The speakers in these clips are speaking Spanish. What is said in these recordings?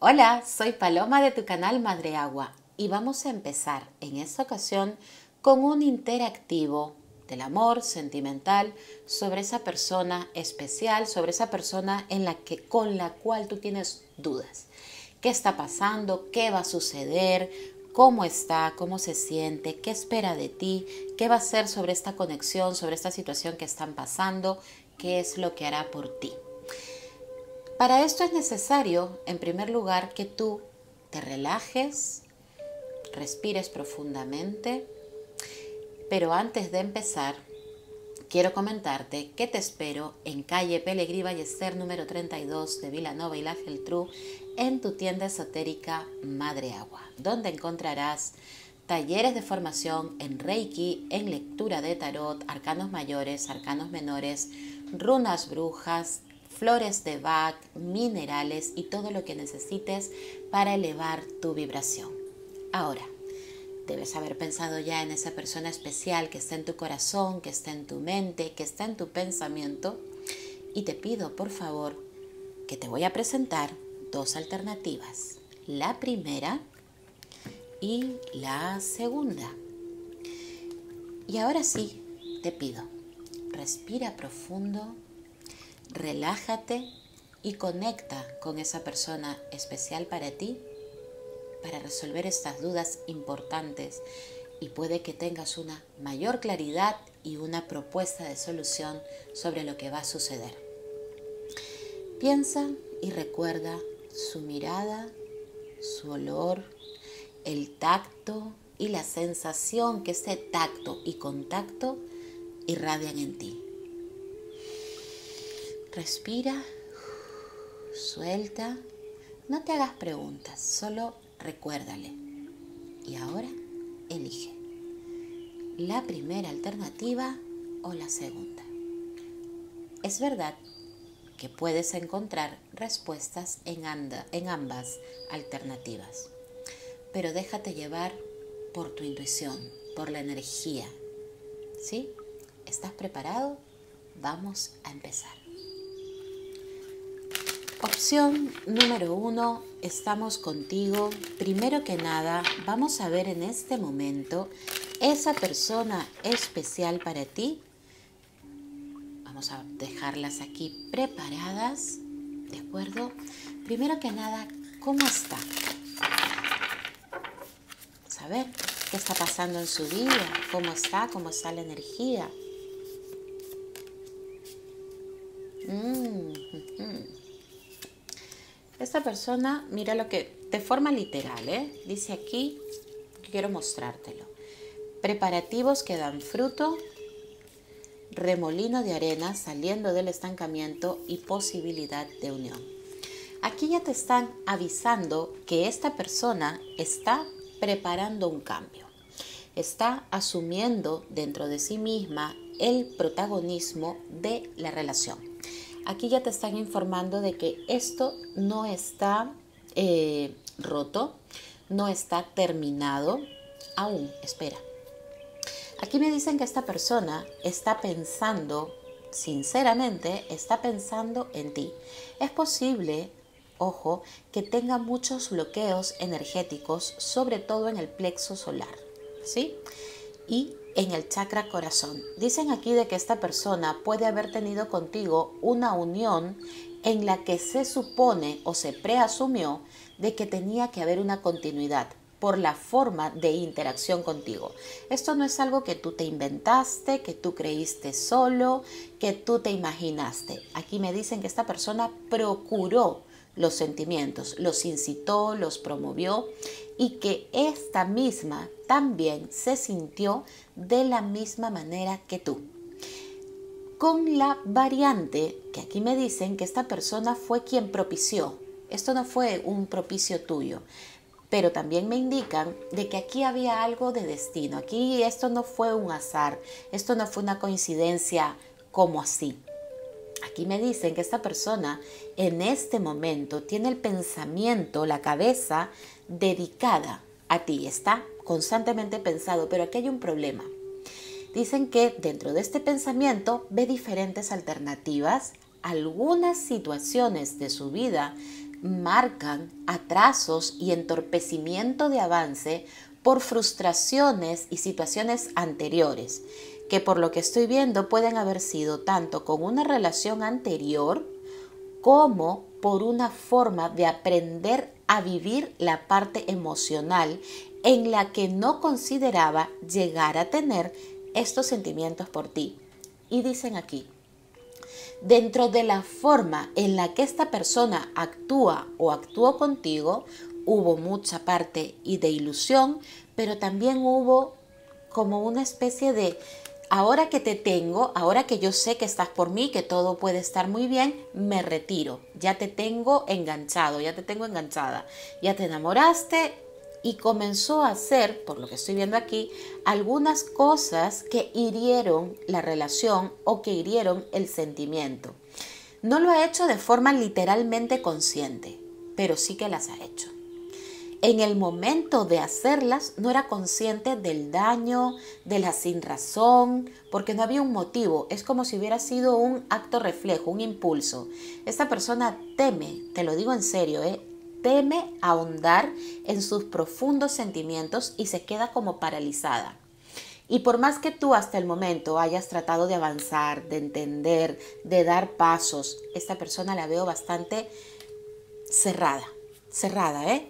Hola, soy Paloma de tu canal Madre Agua y vamos a empezar en esta ocasión con un interactivo del amor sentimental sobre esa persona especial, sobre esa persona con la cual tú tienes dudas. ¿Qué está pasando? ¿Qué va a suceder? ¿Cómo está? ¿Cómo se siente? ¿Qué espera de ti? ¿Qué va a hacer sobre esta conexión, sobre esta situación que están pasando? ¿Qué es lo que hará por ti? Para esto es necesario, en primer lugar, que tú te relajes, respires profundamente, pero antes de empezar, quiero comentarte que te espero en calle Pelegrí Ballester número 32 de Vilanova y la Geltrú, en tu tienda esotérica Madre Agua, donde encontrarás talleres de formación en Reiki, en lectura de tarot, arcanos mayores, arcanos menores, runas brujas, flores de Bach, minerales y todo lo que necesites para elevar tu vibración. Ahora, debes haber pensado ya en esa persona especial que está en tu corazón, que está en tu mente, que está en tu pensamiento. Y te pido, por favor, que te voy a presentar dos alternativas. La primera y la segunda. Y ahora sí, te pido, respira profundo, relájate y conecta con esa persona especial para ti para resolver estas dudas importantes y puede que tengas una mayor claridad y una propuesta de solución sobre lo que va a suceder. Piensa y recuerda su mirada, su olor, el tacto y la sensación que ese tacto y contacto irradian en ti. Respira, suelta, no te hagas preguntas, solo recuérdale. Y ahora elige la primera alternativa o la segunda. Es verdad que puedes encontrar respuestas en ambas alternativas, pero déjate llevar por tu intuición, por la energía. ¿Sí? ¿Estás preparado? Vamos a empezar. Opción número 1, estamos contigo. Primero que nada, vamos a ver en este momento esa persona especial para ti. Vamos a dejarlas aquí preparadas, ¿de acuerdo? Primero que nada, ¿cómo está? Vamos a ver qué está pasando en su vida, cómo está la energía. Esta persona, mira lo que, de forma literal, dice aquí, quiero mostrártelo. Preparativos que dan fruto, remolino de arena saliendo del estancamiento y posibilidad de unión. Aquí ya te están avisando que esta persona está preparando un cambio. Está asumiendo dentro de sí misma el protagonismo de la relación. Aquí ya te están informando de que esto no está roto, no está terminado aún. Espera. Aquí me dicen que esta persona está pensando, sinceramente, está pensando en ti. Es posible, ojo, que tenga muchos bloqueos energéticos, sobre todo en el plexo solar, ¿sí? Y en el chakra corazón. Dicen aquí de que esta persona puede haber tenido contigo una unión en la que se supone o se preasumió de que tenía que haber una continuidad por la forma de interacción contigo. Esto no es algo que tú te inventaste, que tú creíste solo, que tú te imaginaste. Aquí me dicen que esta persona procuró los sentimientos, los incitó, los promovió y que esta misma también se sintió de la misma manera que tú. Con la variante que aquí me dicen que esta persona fue quien propició. Esto no fue un propicio tuyo, pero también me indican de que aquí había algo de destino. Aquí esto no fue un azar, esto no fue una coincidencia como así. Aquí me dicen que esta persona en este momento tiene el pensamiento, la cabeza dedicada a ti. Está constantemente pensado, pero aquí hay un problema. Dicen que dentro de este pensamiento ve diferentes alternativas, algunas situaciones de su vida marcan atrasos y entorpecimiento de avance por frustraciones y situaciones anteriores, que por lo que estoy viendo pueden haber sido tanto con una relación anterior como por una forma de aprender a vivir la parte emocional en la que no consideraba llegar a tener estos sentimientos por ti. Y dicen aquí, dentro de la forma en la que esta persona actúa o actuó contigo, hubo mucha parte y de ilusión, pero también hubo como una especie de, ahora que te tengo, ahora que yo sé que estás por mí, que todo puede estar muy bien, me retiro. Ya te tengo enganchado, ya te tengo enganchada. Ya te enamoraste y comenzó a hacer, por lo que estoy viendo aquí, algunas cosas que hirieron la relación o que hirieron el sentimiento. No lo ha hecho de forma literalmente consciente, pero sí que las ha hecho. En el momento de hacerlas no era consciente del daño, de la sinrazón, porque no había un motivo. Es como si hubiera sido un acto reflejo, un impulso. Esta persona teme, te lo digo en serio, teme ahondar en sus profundos sentimientos y se queda como paralizada. Y por más que tú hasta el momento hayas tratado de avanzar, de entender, de dar pasos, esta persona la veo bastante cerrada, ¿eh?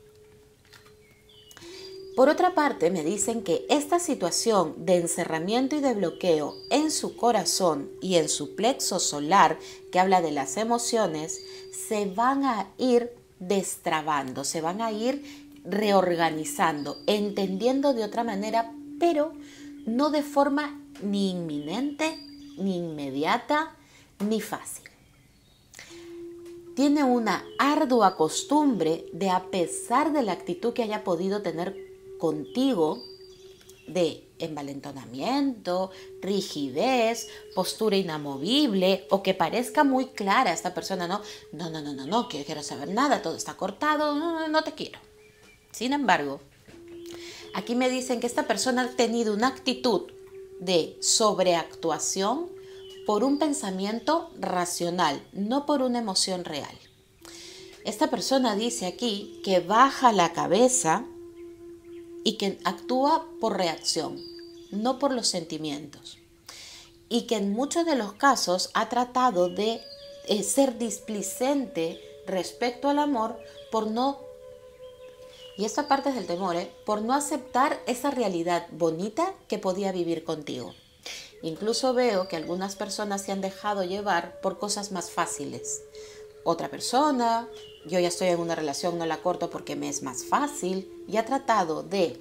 Por otra parte, me dicen que esta situación de encerramiento y de bloqueo en su corazón y en su plexo solar, que habla de las emociones, se van a ir destrabando, se van a ir reorganizando, entendiendo de otra manera, pero no de forma ni inminente, ni inmediata, ni fácil. Tiene una ardua costumbre de, a pesar de la actitud que haya podido tener contigo, de envalentonamiento, rigidez, postura inamovible, o que parezca muy clara esta persona, no quiero saber nada, todo está cortado, no te quiero. Sin embargo, aquí me dicen que esta persona ha tenido una actitud de sobreactuación por un pensamiento racional, no por una emoción real. Esta persona dice aquí que baja la cabeza y que actúa por reacción, no por los sentimientos. Y que en muchos de los casos ha tratado de ser displicente respecto al amor por no, y esta parte es del temor, por no aceptar esa realidad bonita que podía vivir contigo. Incluso veo que algunas personas se han dejado llevar por cosas más fáciles. Otra persona, yo ya estoy en una relación, no la corto porque me es más fácil, y ha tratado de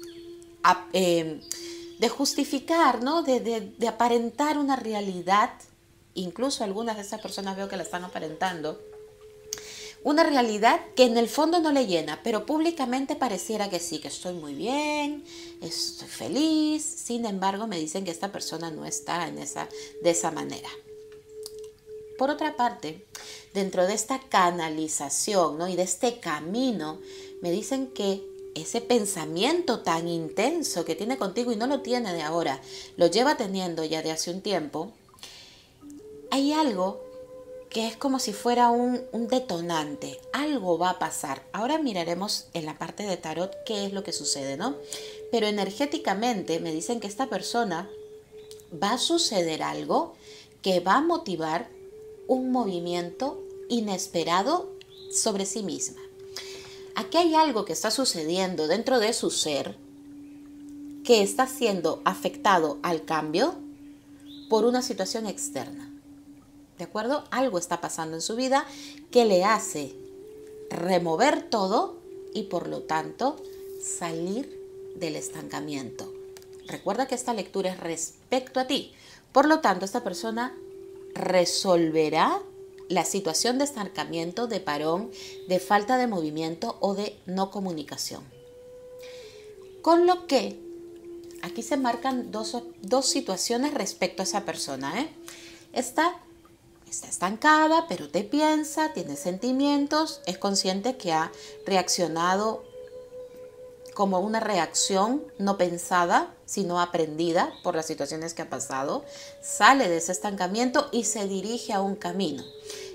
justificar, ¿no? de aparentar una realidad. Incluso algunas de estas personas veo que la están aparentando, una realidad que en el fondo no le llena, pero públicamente pareciera que sí, que estoy muy bien, estoy feliz. Sin embargo, me dicen que esta persona no está de esa manera. Por otra parte, dentro de esta canalización, ¿no? y de este camino, me dicen que ese pensamiento tan intenso que tiene contigo, y no lo tiene de ahora, lo lleva teniendo ya de hace un tiempo, hay algo que es como si fuera un detonante. Algo va a pasar. Ahora miraremos en la parte de tarot qué es lo que sucede, ¿no? Pero energéticamente me dicen que esta persona va a suceder algo que va a motivar un movimiento inesperado sobre sí misma. Aquí hay algo que está sucediendo dentro de su ser que está siendo afectado al cambio por una situación externa. ¿De acuerdo? Algo está pasando en su vida que le hace remover todo y por lo tanto salir del estancamiento. Recuerda que esta lectura es respecto a ti. Por lo tanto, esta persona resolverá la situación de estancamiento, de parón, de falta de movimiento o de no comunicación. Con lo que aquí se marcan dos situaciones respecto a esa persona. Está estancada, pero te piensa, tiene sentimientos, es consciente que ha reaccionado como una reacción no pensada, sino aprendida por las situaciones que ha pasado, sale de ese estancamiento y se dirige a un camino.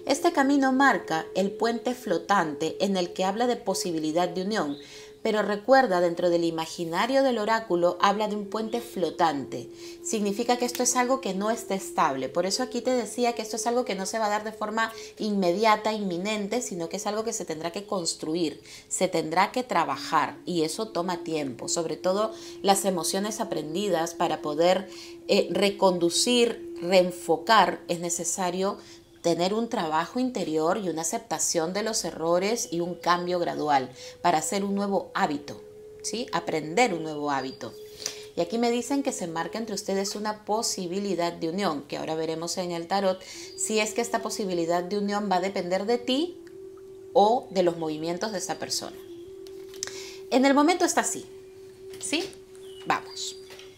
Este camino marca el puente flotante en el que habla de posibilidad de unión, pero recuerda, dentro del imaginario del oráculo habla de un puente flotante. Significa que esto es algo que no está estable. Por eso aquí te decía que esto es algo que no se va a dar de forma inmediata, inminente, sino que es algo que se tendrá que construir, se tendrá que trabajar, y eso toma tiempo. Sobre todo las emociones aprendidas, para poder reconducir, reenfocar, es necesario tener un trabajo interior y una aceptación de los errores y un cambio gradual para hacer un nuevo hábito, ¿sí? Aprender un nuevo hábito. Y aquí me dicen que se marca entre ustedes una posibilidad de unión, que ahora veremos en el tarot si es que esta posibilidad de unión va a depender de ti o de los movimientos de esa persona. En el momento está así, ¿sí? Vamos.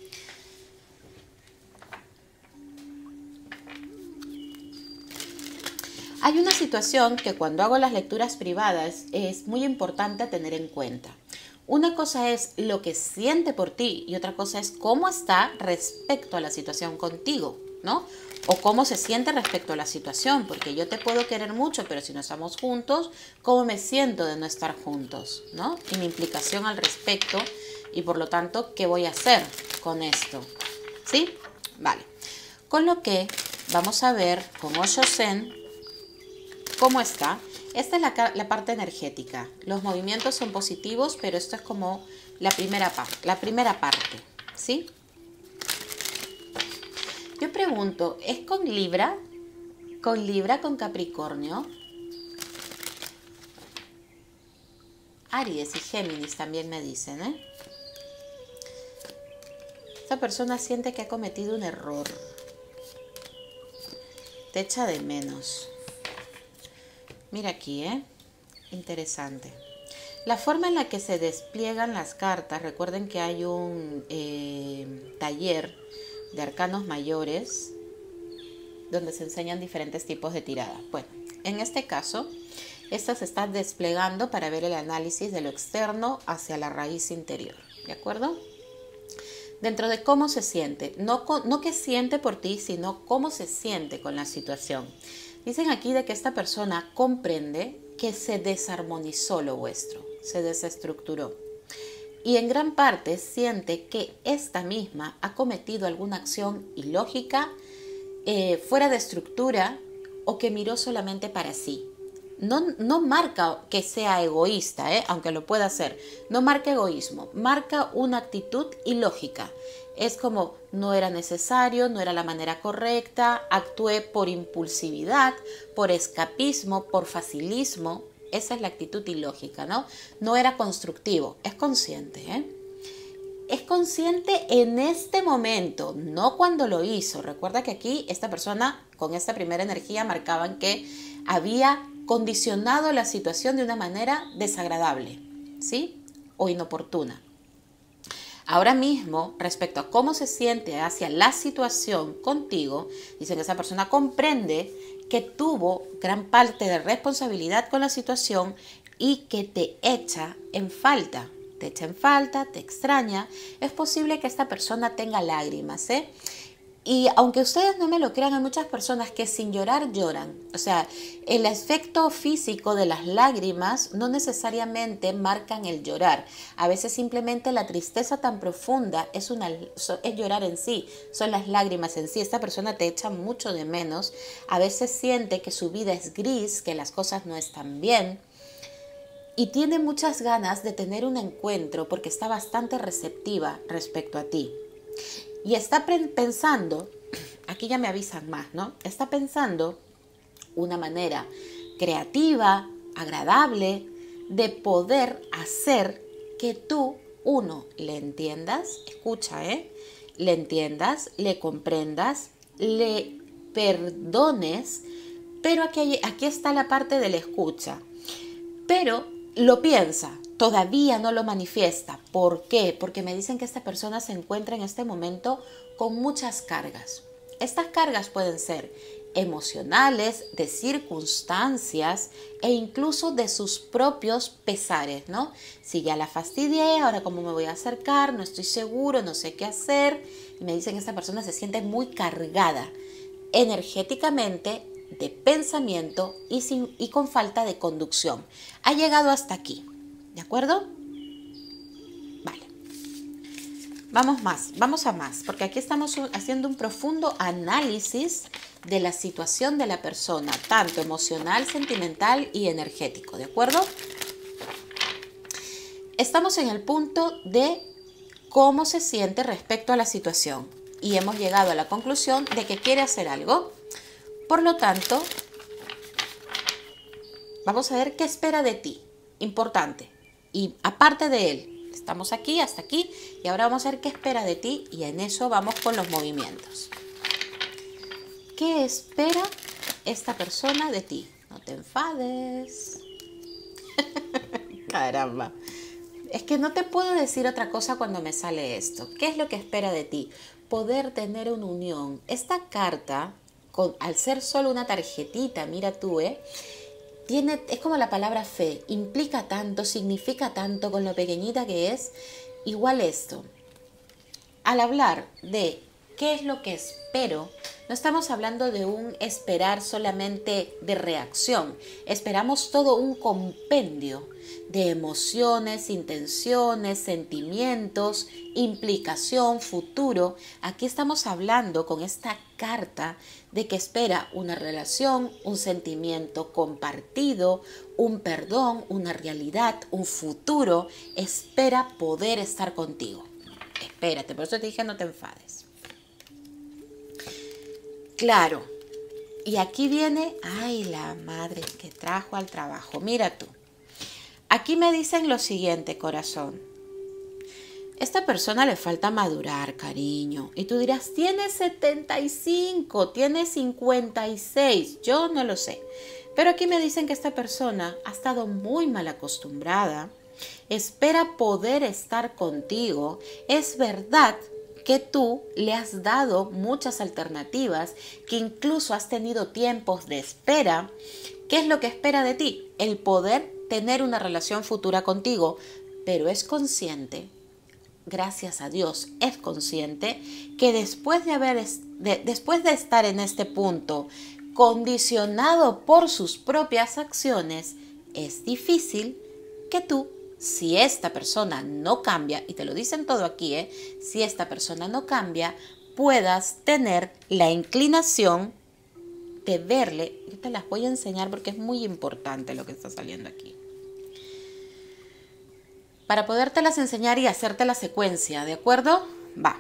Hay una situación que cuando hago las lecturas privadas es muy importante tener en cuenta. Una cosa es lo que siente por ti y otra cosa es cómo está respecto a la situación contigo, ¿no? O cómo se siente respecto a la situación, porque yo te puedo querer mucho, pero si no estamos juntos, ¿cómo me siento de no estar juntos, ¿no? Y mi implicación al respecto y por lo tanto, ¿qué voy a hacer con esto? ¿Sí? Vale. Con lo que vamos a ver con Osho Zen cómo está. Esta es la parte energética. Los movimientos son positivos, pero esto es como la primera parte, ¿sí? Yo pregunto, ¿es con Libra? ¿Con Libra, con Capricornio? Aries y Géminis también me dicen, ¿eh? Esta persona siente que ha cometido un error. Te echa de menos. Mira aquí, interesante. La forma en la que se despliegan las cartas, recuerden que hay un taller de arcanos mayores donde se enseñan diferentes tipos de tiradas. Bueno, en este caso, esta se está desplegando para ver el análisis de lo externo hacia la raíz interior, ¿de acuerdo? Dentro de cómo se siente, no qué siente por ti, sino cómo se siente con la situación. Dicen aquí de que esta persona comprende que se desarmonizó lo vuestro, se desestructuró. Y en gran parte siente que esta misma ha cometido alguna acción ilógica, fuera de estructura o que miró solamente para sí. No marca que sea egoísta, aunque lo pueda hacer. No marca egoísmo, marca una actitud ilógica. Es como, no era necesario, no era la manera correcta, actué por impulsividad, por escapismo, por facilismo. Esa es la actitud ilógica, ¿no? No era constructivo, es consciente, Es consciente en este momento, no cuando lo hizo. Recuerda que aquí esta persona, con esta primera energía, marcaban que había condicionado la situación de una manera desagradable, ¿sí? O inoportuna. Ahora mismo, respecto a cómo se siente hacia la situación contigo, dicen que esa persona comprende que tuvo gran parte de responsabilidad con la situación y que te echa en falta. Te echa en falta, te extraña. Es posible que esta persona tenga lágrimas, Y aunque ustedes no me lo crean, hay muchas personas que sin llorar lloran. O sea, el efecto físico de las lágrimas no necesariamente marcan el llorar. A veces simplemente la tristeza tan profunda es llorar en sí, son las lágrimas en sí. Esta persona te echa mucho de menos. A veces siente que su vida es gris, que las cosas no están bien. Y tiene muchas ganas de tener un encuentro porque está bastante receptiva respecto a ti. Y está pensando, aquí ya me avisan más, ¿no? Está pensando una manera creativa, agradable, de poder hacer que tú, uno, le entiendas, escucha, le entiendas, le comprendas, le perdones, pero aquí está la parte de la escucha. Pero lo piensa. Todavía no lo manifiesta. ¿Por qué? Porque me dicen que esta persona se encuentra en este momento con muchas cargas. Estas cargas pueden ser emocionales, de circunstancias e incluso de sus propios pesares, ¿no? Si ya la fastidié, ahora cómo me voy a acercar, no estoy seguro, no sé qué hacer. Y me dicen que esta persona se siente muy cargada energéticamente, de pensamiento y con falta de conducción. Ha llegado hasta aquí, ¿de acuerdo? Vale. Vamos a más, porque aquí estamos haciendo un profundo análisis de la situación de la persona, tanto emocional, sentimental y energético, ¿de acuerdo? Estamos en el punto de cómo se siente respecto a la situación y hemos llegado a la conclusión de que quiere hacer algo. Por lo tanto, vamos a ver qué espera de ti, importante, y aparte de él. Estamos aquí, hasta aquí, y ahora vamos a ver qué espera de ti y en eso vamos con los movimientos. ¿Qué espera esta persona de ti? No te enfades. Caramba. Es que no te puedo decir otra cosa cuando me sale esto. ¿Qué es lo que espera de ti? Poder tener una unión. Esta carta, al ser solo una tarjetita, mira tú, es como la palabra fe. Implica tanto, significa tanto con lo pequeñita que es. Igual esto. Al hablar de qué es lo que espero, no estamos hablando de un esperar solamente de reacción. Esperamos todo un compendio de emociones, intenciones, sentimientos, implicación, futuro. Aquí estamos hablando con esta carta de que espera una relación, un sentimiento compartido, un perdón, una realidad, un futuro. Espera poder estar contigo. Espérate, por eso te dije no te enfades. Claro, y aquí viene, ay, la madre que trajo al trabajo. Mira tú, aquí me dicen lo siguiente, corazón. Esta persona le falta madurar, cariño. Y tú dirás, tiene 75, tiene 56, yo no lo sé. Pero aquí me dicen que esta persona ha estado muy mal acostumbrada, espera poder estar contigo. Es verdad que tú le has dado muchas alternativas, que incluso has tenido tiempos de espera. ¿Qué es lo que espera de ti? El poder tener una relación futura contigo, pero es consciente, gracias a Dios, es consciente que después de estar en este punto, condicionado por sus propias acciones, es difícil que tú, si esta persona no cambia, y te lo dicen todo aquí, si esta persona no cambia, puedas tener la inclinación de verle. Yo te las voy a enseñar porque es muy importante lo que está saliendo aquí. Para podértelas enseñar y hacerte la secuencia, ¿de acuerdo? Va.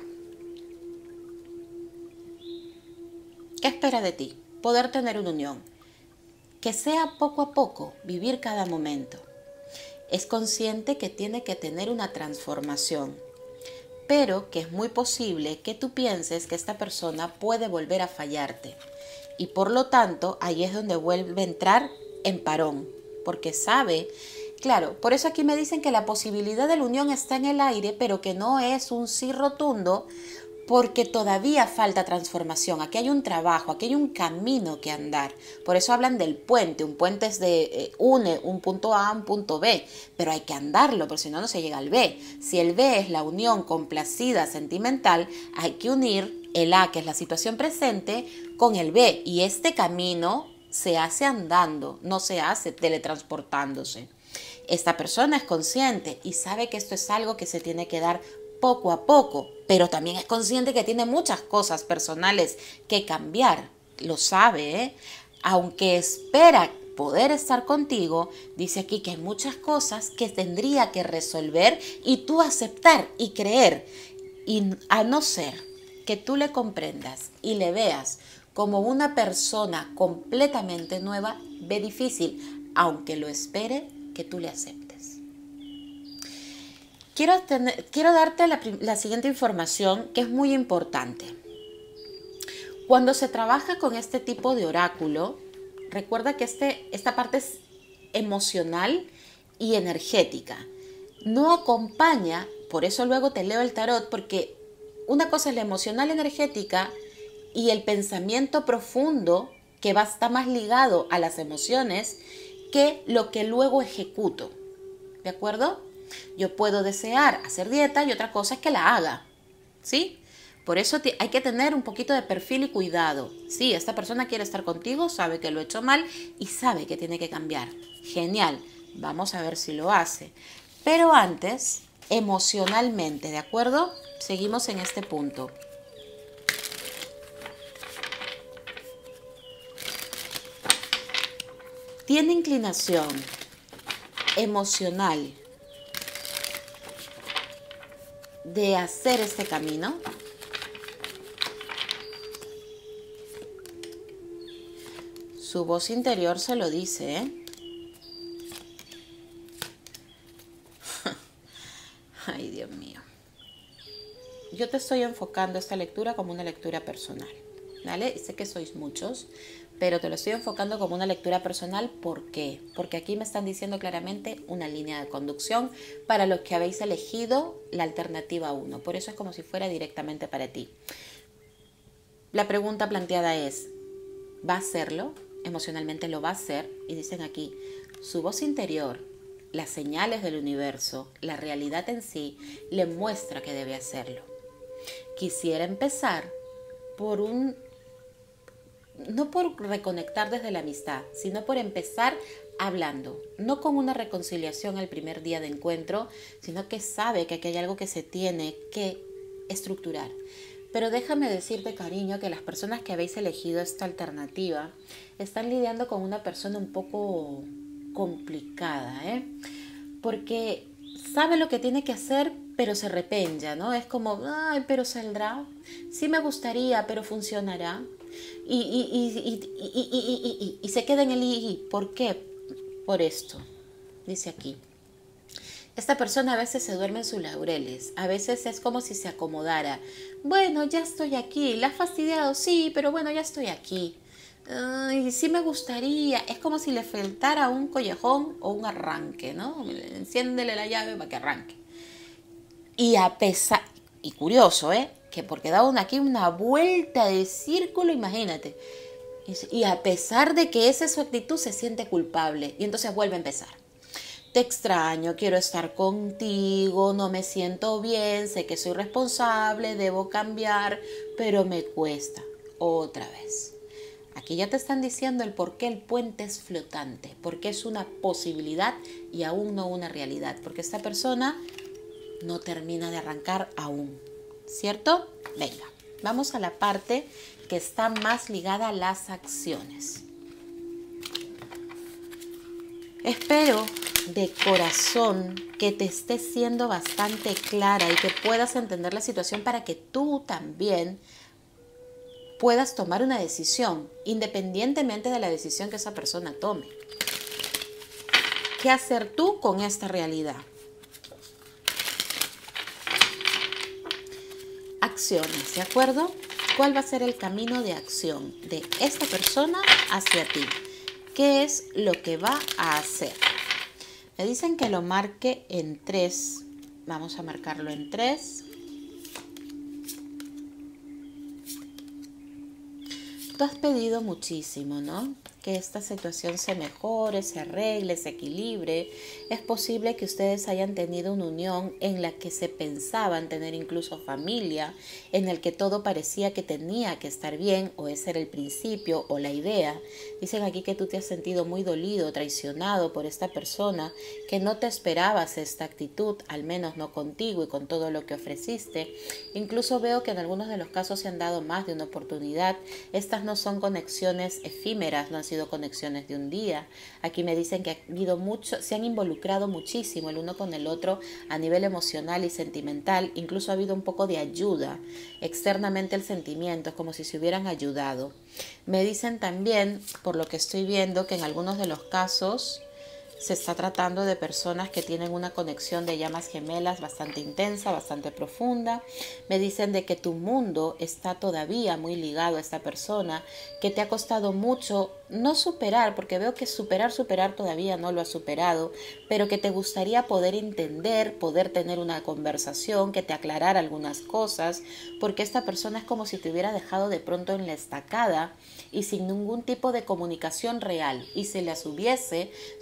¿Qué espera de ti? Poder tener una unión. Que sea poco a poco, vivir cada momento. Es consciente que tiene que tener una transformación, pero que es muy posible que tú pienses que esta persona puede volver a fallarte. Y por lo tanto, ahí es donde vuelve a entrar en parón, porque sabe, claro, por eso aquí me dicen que la posibilidad de la unión está en el aire, pero que no es un sí rotundo, porque todavía falta transformación. Aquí hay un trabajo, aquí hay un camino que andar. Por eso hablan del puente. Un puente es une un punto A a un punto B, pero hay que andarlo, porque si no, no se llega al B. Si el B es la unión complacida, sentimental, hay que unir el A, que es la situación presente, con el B. Y este camino se hace andando, no se hace teletransportándose. Esta persona es consciente y sabe que esto es algo que se tiene que dar poco a poco, pero también es consciente que tiene muchas cosas personales que cambiar, lo sabe, Aunque espera poder estar contigo, dice aquí que hay muchas cosas que tendría que resolver y tú aceptar y creer, y a no ser que tú le comprendas y le veas como una persona completamente nueva, ve difícil, aunque lo espere, que tú le aceptes. Quiero darte la siguiente información que es muy importante. Cuando se trabaja con este tipo de oráculo, recuerda que esta parte es emocional y energética. No acompaña, por eso luego te leo el tarot, porque una cosa es la emocional energética y el pensamiento profundo que está más ligado a las emociones que lo que luego ejecuto. ¿De acuerdo? Yo puedo desear hacer dieta y otra cosa es que la haga, ¿sí? Por eso hay que tener un poquito de perfil y cuidado. Sí, esta persona quiere estar contigo, sabe que lo ha hecho mal y sabe que tiene que cambiar. Genial, vamos a ver si lo hace. Pero antes, emocionalmente, ¿de acuerdo? Seguimos en este punto. Tiene inclinación emocional de hacer este camino. Su voz interior se lo dice, ¿eh? Ay, Dios mío. Yo te estoy enfocando esta lectura como una lectura personal, ¿vale? Sé que sois muchos, pero te lo estoy enfocando como una lectura personal. ¿Por qué? Porque aquí me están diciendo claramente una línea de conducción para los que habéis elegido la alternativa 1. Por eso es como si fuera directamente para ti. La pregunta planteada es, ¿va a hacerlo? Emocionalmente lo va a hacer. Y dicen aquí, su voz interior, las señales del universo, la realidad en sí, le muestra que debe hacerlo. Quisiera empezar por no por reconectar desde la amistad, sino por empezar hablando, no con una reconciliación el primer día de encuentro, sino que sabe que aquí hay algo que se tiene que estructurar. Pero déjame decirte, cariño, que las personas que habéis elegido esta alternativa están lidiando con una persona un poco complicada, porque sabe lo que tiene que hacer, pero se repenja, ¿no? Es como, ay, pero saldrá, sí me gustaría, pero funcionará. Y se queda en el y. ¿Por qué? Por esto, dice aquí. Esta persona a veces se duerme en sus laureles, a veces es como si se acomodara. Bueno, ya estoy aquí, ¿la has fastidiado? Sí, pero bueno, ya estoy aquí. Ay, sí me gustaría, es como si le faltara un collejón o un arranque, ¿no? Enciéndele la llave para que arranque. Y a pesar, y curioso, que porque da aquí una vuelta de círculo, imagínate. Y a pesar de que esa es su actitud, se siente culpable y entonces vuelve a empezar. Te extraño, quiero estar contigo, no me siento bien, sé que soy responsable, debo cambiar, pero me cuesta. Otra vez. Aquí ya te están diciendo el por qué el puente es flotante, porque es una posibilidad y aún no una realidad, porque esta persona no termina de arrancar aún, ¿cierto? Venga, vamos a la parte que está más ligada a las acciones. Espero de corazón que te estés siendo bastante clara y que puedas entender la situación para que tú también puedas tomar una decisión, independientemente de la decisión que esa persona tome. ¿Qué hacer tú con esta realidad? Acciones, ¿de acuerdo? ¿Cuál va a ser el camino de acción de esta persona hacia ti? ¿Qué es lo que va a hacer? Me dicen que lo marque en 3. Vamos a marcarlo en 3. Tú has pedido muchísimo, ¿no? Que esta situación se mejore, se arregle, se equilibre. Es posible que ustedes hayan tenido una unión en la que se pensaban tener incluso familia, en el que todo parecía que tenía que estar bien, o ese era el principio o la idea. Dicen aquí que tú te has sentido muy dolido, traicionado por esta persona, que no te esperabas esta actitud, al menos no contigo y con todo lo que ofreciste. Incluso veo que en algunos de los casos se han dado más de una oportunidad. Estas no son conexiones efímeras, no han sido conexiones de un día. Aquí me dicen que ha habido se han involucrado muchísimo el uno con el otro a nivel emocional y sentimental. Incluso ha habido un poco de ayuda. Externamente el sentimiento es como si se hubieran ayudado. Me dicen también, por lo que estoy viendo, que en algunos de los casos se está tratando de personas que tienen una conexión de llamas gemelas bastante intensa, bastante profunda. Me dicen de que tu mundo está todavía muy ligado a esta persona, que te ha costado mucho no superar, porque veo que superar todavía no lo has superado, pero que te gustaría poder entender, poder tener una conversación, que te aclarara algunas cosas, porque esta persona es como si te hubiera dejado de pronto en la estacada y sin ningún tipo de comunicación real. Y si las hubiese, son comunicaciones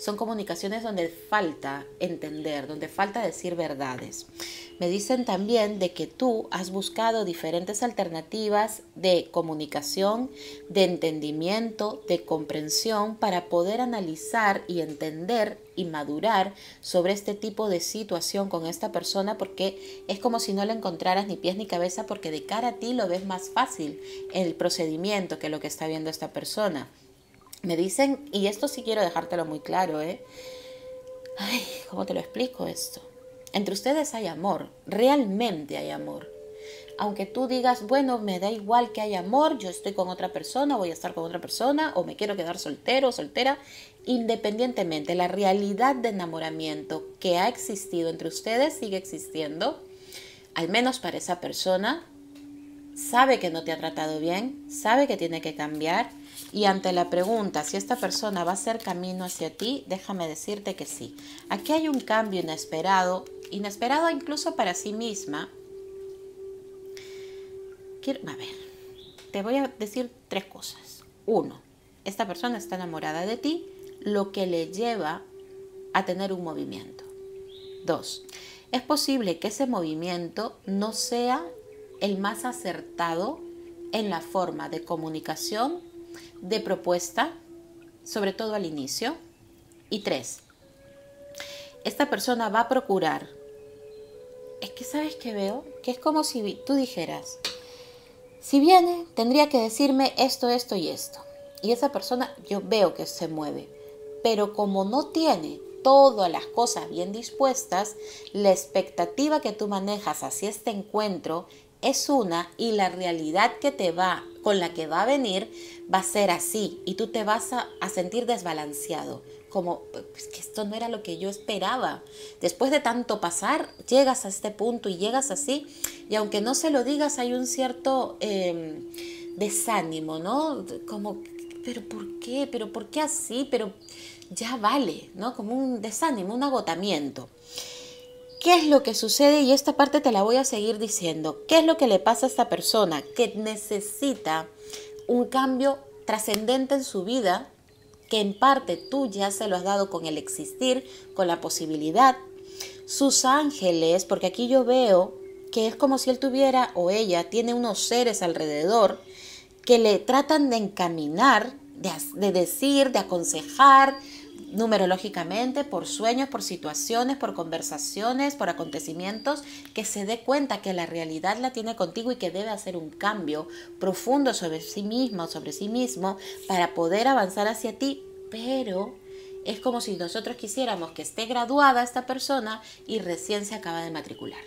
comunicaciones donde falta entender, donde falta decir verdades. Me dicen también de que tú has buscado diferentes alternativas de comunicación, de entendimiento, de comprensión para poder analizar y entender y madurar sobre este tipo de situación con esta persona, porque es como si no le encontraras ni pies ni cabeza, porque de cara a ti lo ves más fácil el procedimiento que lo que está viendo esta persona. Me dicen, y esto sí quiero dejártelo muy claro, Ay, ¿cómo te lo explico esto? Entre ustedes hay amor, realmente hay amor. Aunque tú digas, bueno, me da igual que haya amor, yo estoy con otra persona, voy a estar con otra persona, o me quiero quedar soltero o soltera, independientemente, la realidad de enamoramiento que ha existido entre ustedes sigue existiendo, al menos para esa persona. Sabe que no te ha tratado bien, sabe que tiene que cambiar, y ante la pregunta si esta persona va a hacer camino hacia ti, déjame decirte que sí. Aquí hay un cambio inesperado incluso para sí misma. A ver, te voy a decir 3 cosas. 1, esta persona está enamorada de ti, lo que le lleva a tener un movimiento. 2, es posible que ese movimiento no sea el más acertado en la forma de comunicación, de propuesta, sobre todo al inicio. Y 3, esta persona va a procurar. Es que ¿sabes qué veo? Que es como si tú dijeras, si viene, tendría que decirme esto, esto y esto. Y esa persona yo veo que se mueve, pero como no tiene todas las cosas bien dispuestas, la expectativa que tú manejas hacia este encuentro es una, y la realidad con la que va a venir va a ser así, y tú te vas a sentir desbalanceado, como pues, que esto no era lo que yo esperaba. Después de tanto pasar, llegas a este punto y llegas así, y aunque no se lo digas, hay un cierto desánimo, ¿no? Como, ¿pero por qué? ¿Pero por qué así? Pero ya vale, ¿no? Como un desánimo, un agotamiento. ¿Qué es lo que sucede? Y esta parte te la voy a seguir diciendo. ¿Qué es lo que le pasa a esta persona que necesita un cambio trascendente en su vida, que en parte tú ya se lo has dado con el existir, con la posibilidad? Sus ángeles, porque aquí yo veo que es como si él tuviera, o ella tiene unos seres alrededor que le tratan de encaminar, de decir, de aconsejar, numerológicamente, por sueños, por situaciones, por conversaciones, por acontecimientos, que se dé cuenta que la realidad la tiene contigo y que debe hacer un cambio profundo sobre sí mismo, para poder avanzar hacia ti. Pero es como si nosotros quisiéramos que esté graduada esta persona y recién se acaba de matricular.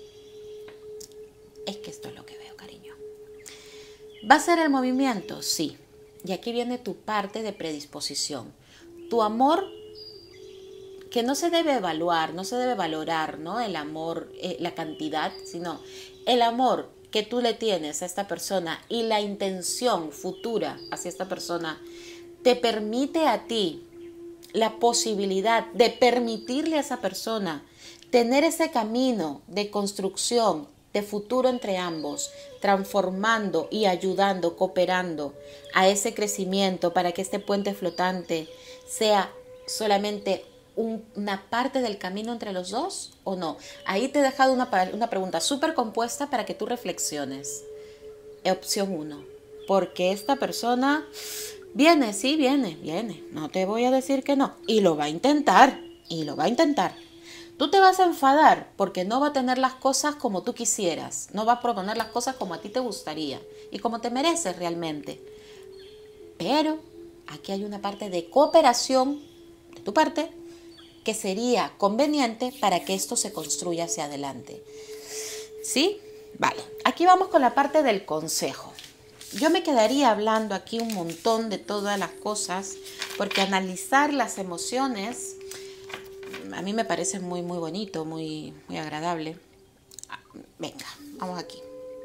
Es que esto es lo que veo, cariño. ¿Va a ser el movimiento? Sí. Y aquí viene tu parte de predisposición. Tu amor, que no se debe evaluar, no se debe valorar, ¿no? El amor, la cantidad, sino el amor que tú le tienes a esta persona y la intención futura hacia esta persona te permite a ti la posibilidad de permitirle a esa persona tener ese camino de construcción, de futuro entre ambos, transformando y ayudando, cooperando a ese crecimiento para que este puente flotante sea solamente una parte del camino entre los dos, ¿o no? Ahí te he dejado una pregunta súper compuesta para que tú reflexiones. Opción 1. Porque esta persona viene, sí, viene. No te voy a decir que no. Y lo va a intentar. Tú te vas a enfadar porque no va a tener las cosas como tú quisieras. No va a proponer las cosas como a ti te gustaría y como te mereces realmente. Pero aquí hay una parte de cooperación de tu parte que sería conveniente para que esto se construya hacia adelante. ¿Sí? Vale. Aquí vamos con la parte del consejo. Yo me quedaría hablando aquí un montón de todas las cosas, porque analizar las emociones a mí me parece muy, muy bonito, muy, muy agradable. Venga, vamos aquí.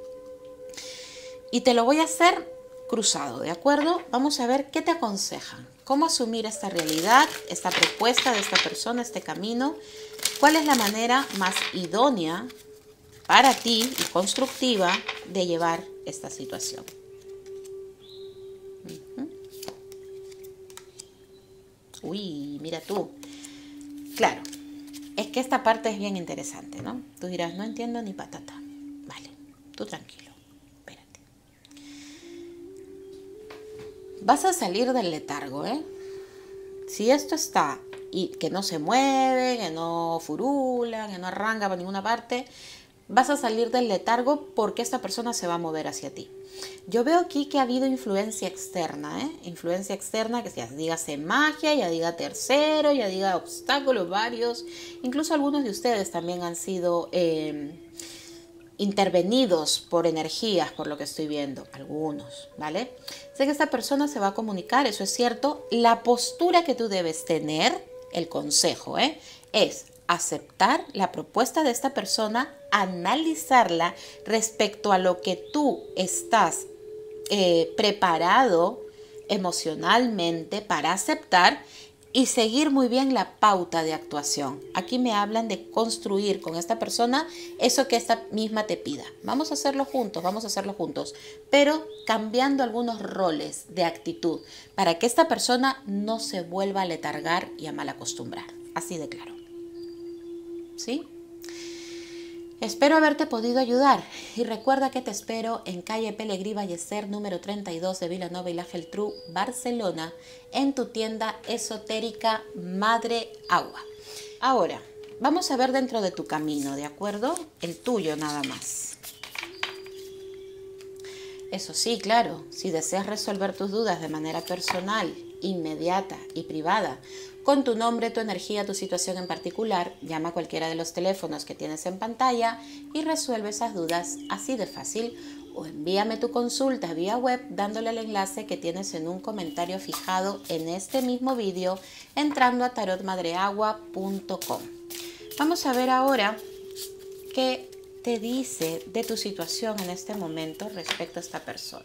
Y te lo voy a hacer cruzado, ¿de acuerdo? Vamos a ver qué te aconsejan. ¿Cómo asumir esta realidad, esta propuesta de esta persona, este camino? ¿Cuál es la manera más idónea para ti y constructiva de llevar esta situación? Uy, mira tú. Claro, es que esta parte es bien interesante, ¿no? Tú dirás, no entiendo ni patata. Vale, tú tranquilo, espérate. Vas a salir del letargo, ¿eh? Si esto está y que no se mueve, que no furula, que no arranca por ninguna parte, vas a salir del letargo porque esta persona se va a mover hacia ti. Yo veo aquí que ha habido influencia externa, ¿eh? Influencia externa, que ya dígase magia, ya diga tercero, ya diga obstáculos varios. Incluso algunos de ustedes también han sido intervenidos por energías, por lo que estoy viendo, algunos, ¿vale? Sé que esta persona se va a comunicar, eso es cierto. La postura que tú debes tener, el consejo, es aceptar la propuesta de esta persona, analizarla respecto a lo que tú estás preparado emocionalmente para aceptar y seguir muy bien la pauta de actuación. Aquí me hablan de construir con esta persona eso que esta misma te pida. Vamos a hacerlo juntos, pero cambiando algunos roles de actitud para que esta persona no se vuelva a letargar y a malacostumbrar. Así de claro. ¿Sí? Espero haberte podido ayudar y recuerda que te espero en calle Pelegrí Ballester número 32 de Vilanova y la Geltrú, Barcelona, en tu tienda esotérica Madre Agua. Ahora, vamos a ver dentro de tu camino, ¿de acuerdo? El tuyo nada más. Eso sí, claro, si deseas resolver tus dudas de manera personal, inmediata y privada, con tu nombre, tu energía, tu situación en particular, llama a cualquiera de los teléfonos que tienes en pantalla y resuelve esas dudas así de fácil, o envíame tu consulta vía web dándole el enlace que tienes en un comentario fijado en este mismo vídeo entrando a tarotmadreagua.com. Vamos a ver ahora qué te dice de tu situación en este momento respecto a esta persona.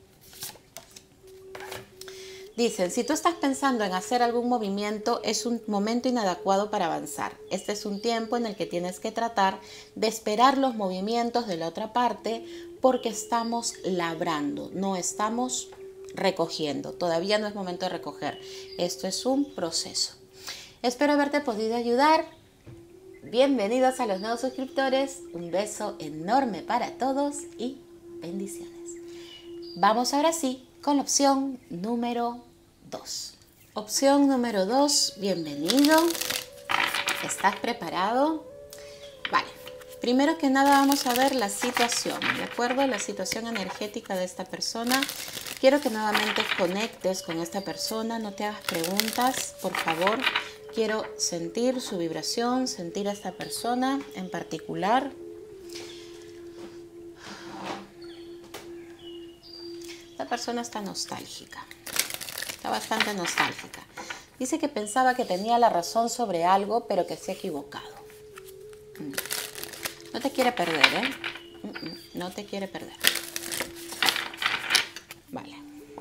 Dicen, si tú estás pensando en hacer algún movimiento, es un momento inadecuado para avanzar. Este es un tiempo en el que tienes que tratar de esperar los movimientos de la otra parte porque estamos labrando, no estamos recogiendo. Todavía no es momento de recoger. Esto es un proceso. Espero haberte podido ayudar. Bienvenidos a los nuevos suscriptores. Un beso enorme para todos y bendiciones. Vamos ahora sí con la opción número 2. Opción número 2, bienvenido. ¿Estás preparado? Vale. Primero que nada vamos a ver la situación, ¿de acuerdo? La situación energética de esta persona. Quiero que nuevamente conectes con esta persona, no te hagas preguntas, por favor. Quiero sentir su vibración, sentir a esta persona en particular. Esta persona está nostálgica, está bastante nostálgica. Dice que pensaba que tenía la razón sobre algo, pero que se ha equivocado. No te quiere perder, No te quiere perder. Vale.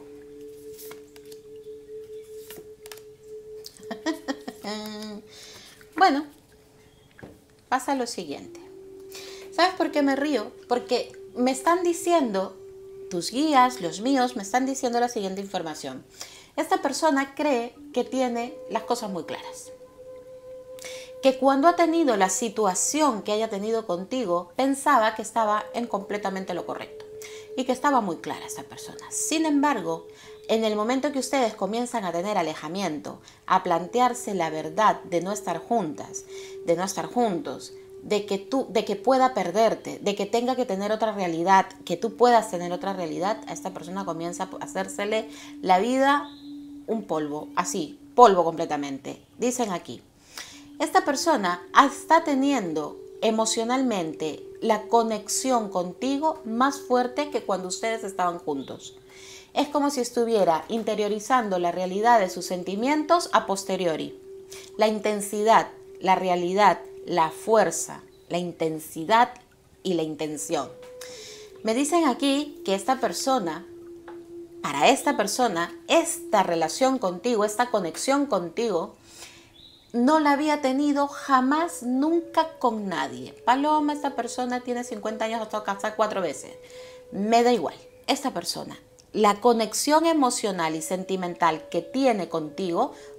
Bueno, pasa lo siguiente. ¿Sabes por qué me río? Porque me están diciendo... Tus guías, los míos, me están diciendo la siguiente información. Esta persona cree que tiene las cosas muy claras. Que cuando ha tenido la situación que haya tenido contigo, pensaba que estaba en completamente lo correcto. Y que estaba muy clara esta persona. Sin embargo, en el momento que ustedes comienzan a tener alejamiento, a plantearse la verdad de no estar juntas, de no estar juntos, de que pueda perderte, de que tenga que tener otra realidad, que tú puedas tener otra realidad, a esta persona comienza a hacérsele la vida un polvo, así, polvo completamente. Dicen aquí, esta persona está teniendo emocionalmente la conexión contigo más fuerte que cuando ustedes estaban juntos. Es como si estuviera interiorizando la realidad de sus sentimientos a posteriori. La intensidad, la realidad, la fuerza, la intensidad y la intención. Me dicen aquí que esta persona, para esta persona, esta relación contigo, esta conexión contigo, no la había tenido jamás, nunca con nadie. Paloma, esta persona tiene 50 años, ha estado casada 4 veces. Me da igual. Esta persona, la conexión emocional y sentimental que tiene contigo,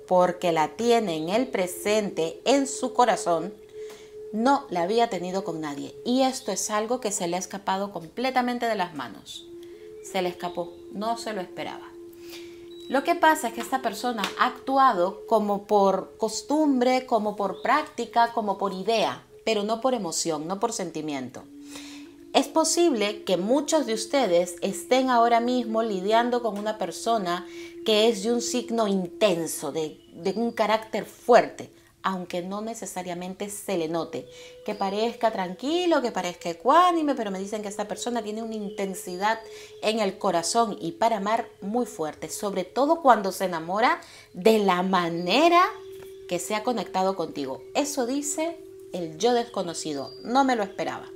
porque la tiene en el presente, en su corazón, no la había tenido con nadie. Y esto es algo que se le ha escapado completamente de las manos. Se le escapó, no se lo esperaba. Lo que pasa es que esta persona ha actuado como por costumbre, como por práctica, como por idea, pero no por emoción, no por sentimiento. Es posible que muchos de ustedes estén ahora mismo lidiando con una persona que es de un signo intenso, de un carácter fuerte, aunque no necesariamente se le note, que parezca tranquilo, que parezca ecuánime, pero me dicen que esta persona tiene una intensidad en el corazón y para amar muy fuerte, sobre todo cuando se enamora de la manera que se ha conectado contigo. Eso dice el yo desconocido, no me lo esperaba.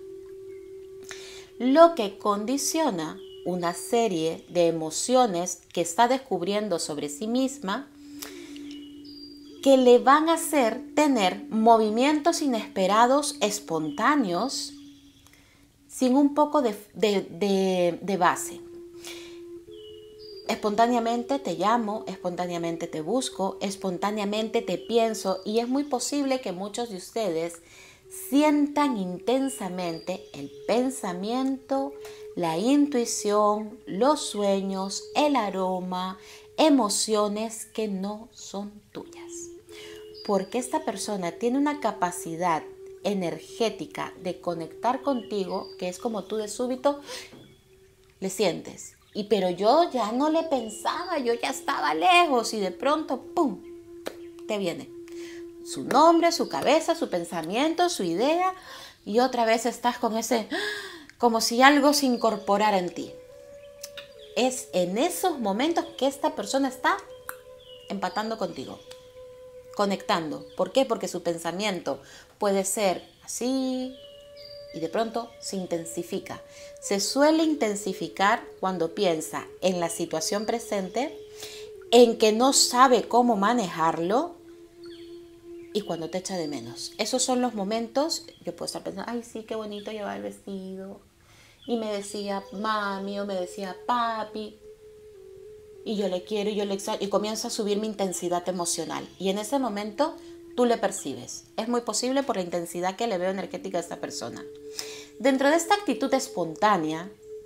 Lo que condiciona una serie de emociones que está descubriendo sobre sí misma, que le van a hacer tener movimientos inesperados, espontáneos, sin un poco de base. Espontáneamente te llamo, espontáneamente te busco, espontáneamente te pienso, y es muy posible que muchos de ustedes sientan intensamente el pensamiento, la intuición, los sueños, el aroma, emociones que no son tuyas. Porque esta persona tiene una capacidad energética de conectar contigo que es como tú de súbito le sientes. Pero yo ya no le pensaba, yo ya estaba lejos y de pronto, ¡pum!, te viene su nombre, su cabeza, su pensamiento, su idea, y otra vez estás con ese, como si algo se incorporara en ti. Es en esos momentos que esta persona está empatando contigo, conectando. ¿Por qué? Porque su pensamiento puede ser así y de pronto se intensifica. Se suele intensificar cuando piensa en la situación presente, en que no sabe cómo manejarlo y cuando te echa de menos. Esos son los momentos, yo puedo estar pensando, ay sí, qué bonito llevar el vestido. Y me decía mami o me decía papi. Y yo le quiero y yo le extraño. Y comienza a subir mi intensidad emocional. Y en ese momento tú le percibes. Es muy posible por la intensidad que le veo energética a esta persona. Dentro de esta actitud espontánea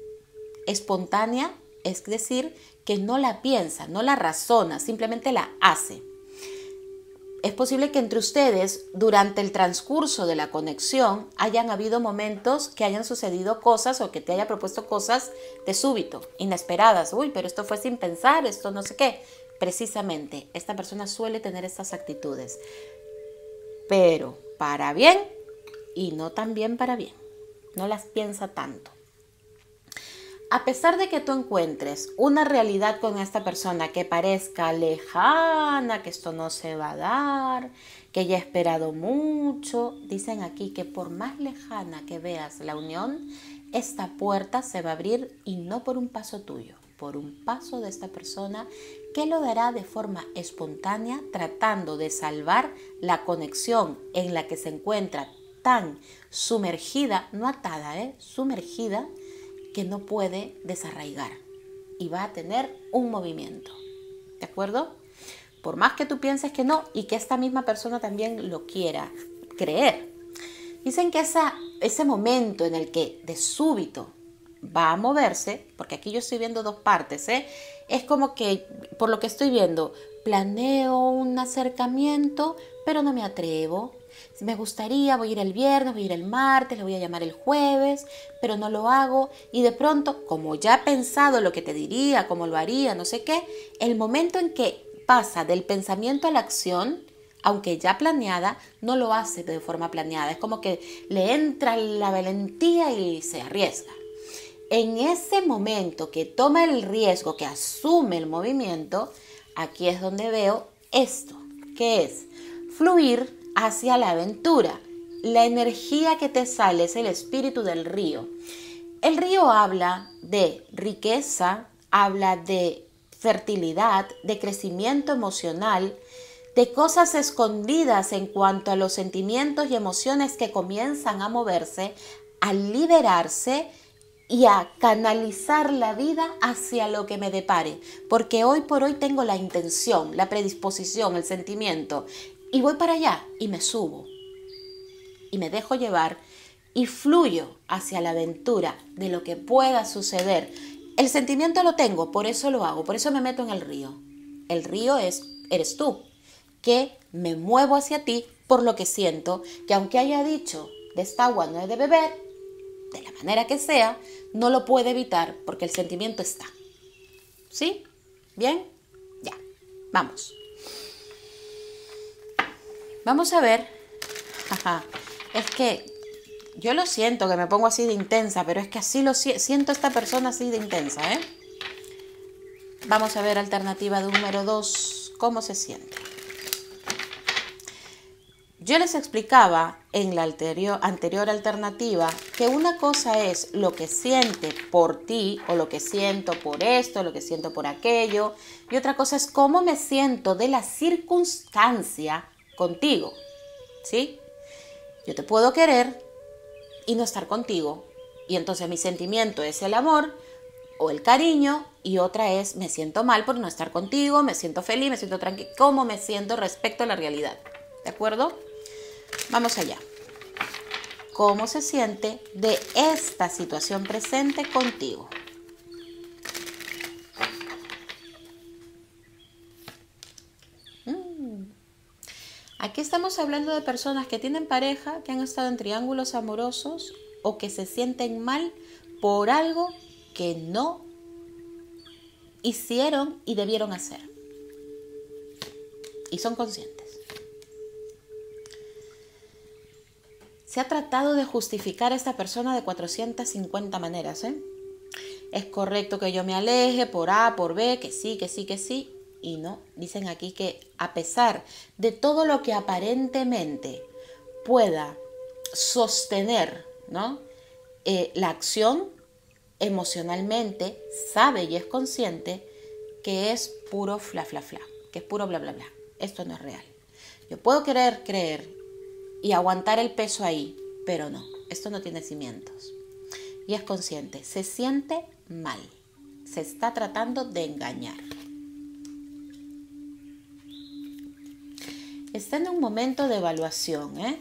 es decir, que no la piensa, no la razona, simplemente la hace. Es posible que entre ustedes, durante el transcurso de la conexión, hayan habido momentos que hayan sucedido cosas o que te haya propuesto cosas de súbito, inesperadas. Uy, pero esto fue sin pensar, esto no sé qué. Precisamente, esta persona suele tener estas actitudes. Pero para bien y no tan bien para bien. No las piensa tanto. A pesar de que tú encuentres una realidad con esta persona que parezca lejana, que esto no se va a dar, que ya he esperado mucho, dicen aquí que por más lejana que veas la unión, esta puerta se va a abrir y no por un paso tuyo, por un paso de esta persona que lo dará de forma espontánea, tratando de salvar la conexión en la que se encuentra tan sumergida, no atada, sumergida, que no puede desarraigar y va a tener un movimiento, ¿de acuerdo? Por más que tú pienses que no y que esta misma persona también lo quiera creer. Dicen que ese momento en el que de súbito va a moverse, porque aquí yo estoy viendo dos partes, es como que, por lo que estoy viendo, planeo un acercamiento, pero no me atrevo. Si me gustaría, voy a ir el viernes, voy a ir el martes, le voy a llamar el jueves, pero no lo hago. Y de pronto, como ya he pensado lo que te diría, cómo lo haría, no sé qué, el momento en que pasa del pensamiento a la acción, aunque ya planeada, no lo hace de forma planeada. Es como que le entra la valentía y se arriesga. En ese momento que toma el riesgo, que asume el movimiento, aquí es donde veo esto, que es fluir hacia la aventura. La energía que te sale es el espíritu del río. El río habla de riqueza, habla de fertilidad, de crecimiento emocional, de cosas escondidas en cuanto a los sentimientos y emociones que comienzan a moverse, a liberarse y a canalizar la vida hacia lo que me depare, porque hoy por hoy tengo la intención, la predisposición, el sentimiento, y voy para allá y me subo y me dejo llevar y fluyo hacia la aventura de lo que pueda suceder. El sentimiento lo tengo, por eso lo hago, por eso me meto en el río. El río eres tú, que me muevo hacia ti por lo que siento, que aunque haya dicho de esta agua no he de beber, de la manera que sea, no lo puedo evitar porque el sentimiento está. ¿Sí? ¿Bien? Ya. Vamos. Vamos a ver. Ajá. Es que yo lo siento que me pongo así de intensa, pero es que así lo siento esta persona así de intensa, ¿eh? Vamos a ver alternativa número 2. ¿Cómo se siente? Yo les explicaba en la anterior alternativa que una cosa es lo que siente por ti o lo que siento por esto, lo que siento por aquello, y otra cosa es cómo me siento de la circunstancia contigo, ¿sí? Yo te puedo querer y no estar contigo, y entonces mi sentimiento es el amor o el cariño, y otra es me siento mal por no estar contigo, me siento feliz, me siento tranquila, cómo me siento respecto a la realidad, ¿de acuerdo? Vamos allá. ¿Cómo se siente de esta situación presente contigo? Aquí estamos hablando de personas que tienen pareja, que han estado en triángulos amorosos o que se sienten mal por algo que no hicieron y debieron hacer. Y son conscientes. Se ha tratado de justificar a esta persona de 450 maneras, ¿eh? Es correcto que yo me aleje por A, por B, que sí, que sí, que sí. Y no, dicen aquí que a pesar de todo lo que aparentemente pueda sostener, ¿no? La acción, emocionalmente sabe y es consciente que es puro fla, fla, fla, que es puro bla, bla, bla. Esto no es real. Yo puedo querer creer y aguantar el peso ahí, pero no, esto no tiene cimientos. Y es consciente, se siente mal, se está tratando de engañar. Está en un momento de evaluación, ¿eh?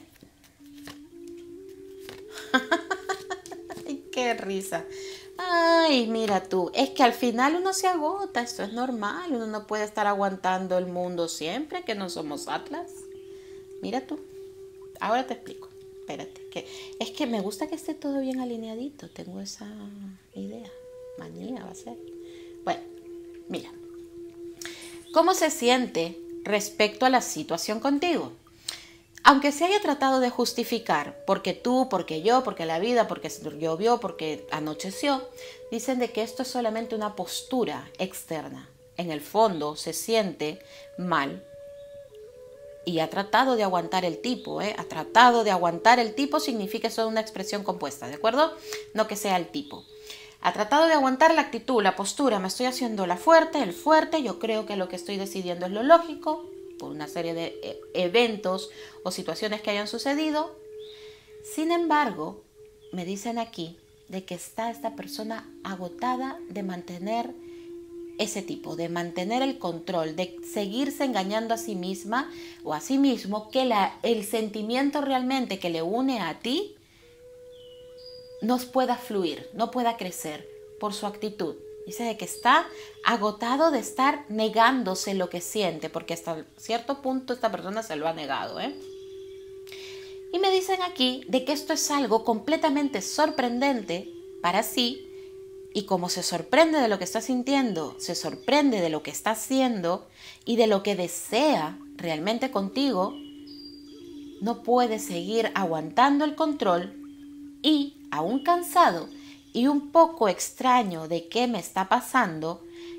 Ay, qué risa. Ay, mira tú, es que al final uno se agota, esto es normal, uno no puede estar aguantando el mundo siempre, que no somos Atlas. Mira tú. Ahora te explico, espérate, que es que me gusta que esté todo bien alineadito, tengo esa idea, manía va a ser. Bueno, mira, ¿cómo se siente respecto a la situación contigo? Aunque se haya tratado de justificar, porque tú, porque yo, porque la vida, porque llovió, porque anocheció, dicen de que esto es solamente una postura externa. En el fondo se siente mal. Y ha tratado de aguantar el tipo, ¿eh? Ha tratado de aguantar el tipo significa eso una expresión compuesta, ¿de acuerdo? No que sea el tipo. Ha tratado de aguantar la actitud, la postura, me estoy haciendo la fuerte, el fuerte, yo creo que lo que estoy decidiendo es lo lógico, por una serie de eventos o situaciones que hayan sucedido. Sin embargo, me dicen aquí de que está esta persona agotada de mantener ese tipo, de mantener el control, de seguirse engañando a sí misma o a sí mismo, que el sentimiento realmente que le une a ti no pueda fluir, no pueda crecer por su actitud. Dice de que está agotado de estar negándose lo que siente, porque hasta cierto punto esta persona se lo ha negado, ¿eh? Y me dicen aquí de que esto es algo completamente sorprendente para sí. Y como se sorprende de lo que está sintiendo, se sorprende de lo que está haciendo y de lo que desea realmente contigo, no puede seguir aguantando el control y, aún cansado y un poco extraño de qué me está pasando,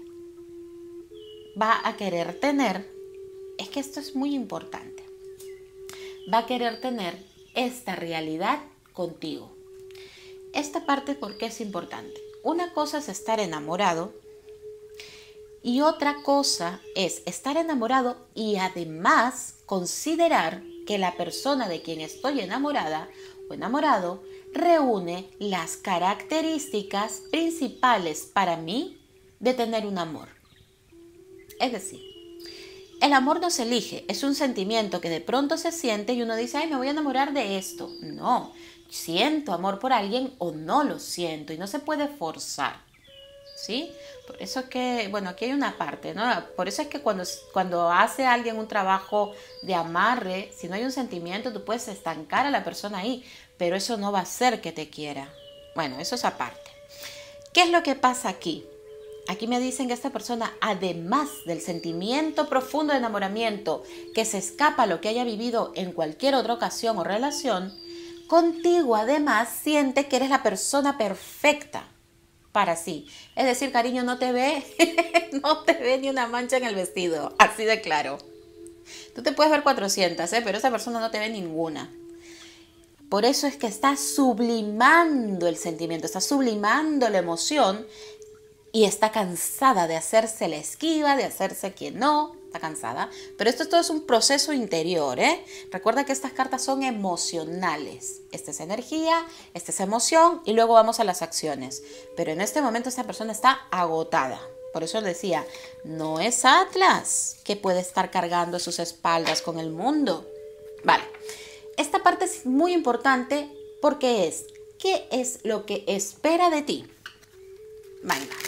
va a querer tener, es que esto es muy importante, va a querer tener esta realidad contigo. Esta parte, ¿por qué es importante? Una cosa es estar enamorado y otra cosa es estar enamorado y además considerar que la persona de quien estoy enamorada o enamorado reúne las características principales para mí de tener un amor. Es decir, el amor no se elige, es un sentimiento que de pronto se siente y uno dice, ay, me voy a enamorar de esto. No, siento amor por alguien o no lo siento y no se puede forzar, ¿sí? Por eso es que, bueno, aquí hay una parte, ¿no? Por eso es que cuando hace alguien un trabajo de amarre, si no hay un sentimiento, tú puedes estancar a la persona ahí, pero eso no va a hacer que te quiera. Bueno, eso es aparte. ¿Qué es lo que pasa aquí? Aquí me dicen que esta persona, además del sentimiento profundo de enamoramiento que se escapa a lo que haya vivido en cualquier otra ocasión o relación, contigo además siente que eres la persona perfecta para sí. Es decir, cariño, no te ve, no te ve ni una mancha en el vestido, así de claro. Tú te puedes ver 400, pero esa persona no te ve ninguna. Por eso es que está sublimando el sentimiento, está sublimando la emoción. Y está cansada de hacerse la esquiva, de hacerse quien no, está cansada. Pero esto todo es un proceso interior, ¿eh? Recuerda que estas cartas son emocionales. Esta es energía, esta es emoción y luego vamos a las acciones. Pero en este momento esta persona está agotada. Por eso decía, no es Atlas que puede estar cargando sus espaldas con el mundo. Vale, esta parte es muy importante porque ¿qué es lo que espera de ti? Venga.